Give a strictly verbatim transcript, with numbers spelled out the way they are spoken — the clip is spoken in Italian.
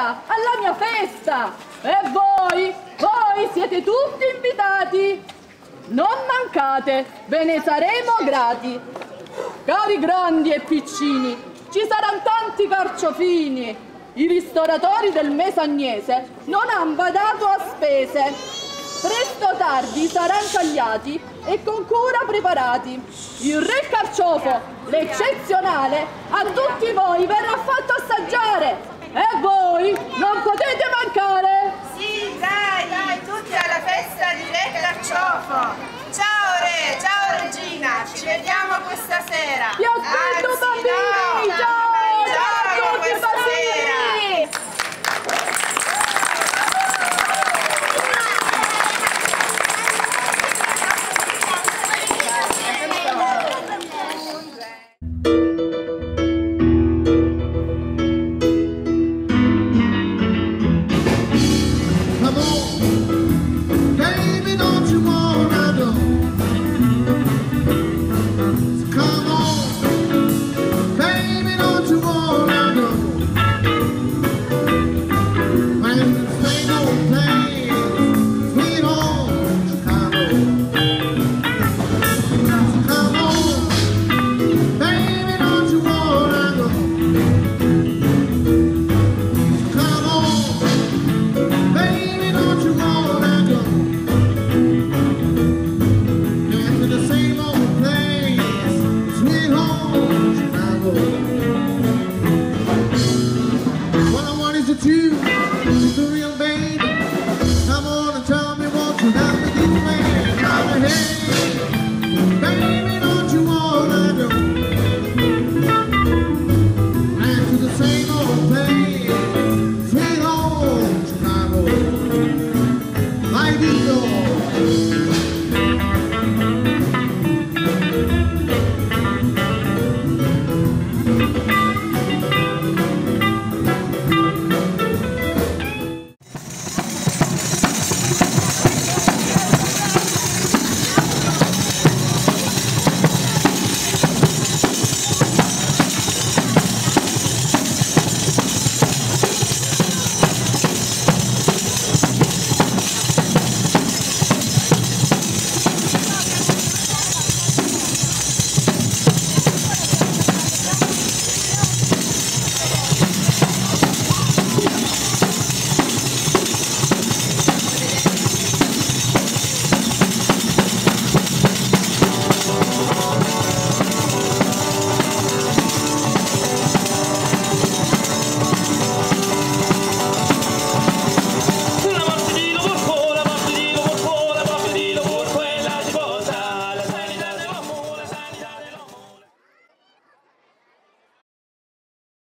alla mia festa. E voi, voi siete tutti invitati. Non mancate, ve ne saremo grati. Cari grandi e piccini, ci saranno tanti carciofini. I ristoratori del mese agnese non han badato a spese. Presto o tardi saranno tagliati e con cura preparati. Il re carciofo, l'eccezionale, a tutti voi verrà fatto assaggiare. E voi non potete mancare. Sì, dai, dai, tutti alla festa di re carciofo. Ciao re, ciao.